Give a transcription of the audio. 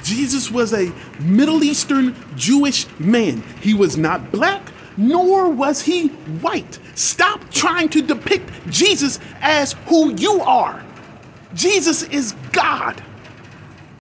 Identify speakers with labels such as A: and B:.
A: Jesus was a Middle Eastern Jewish man. He was not black, nor was he white. Stop trying to depict Jesus as who you are. Jesus is God.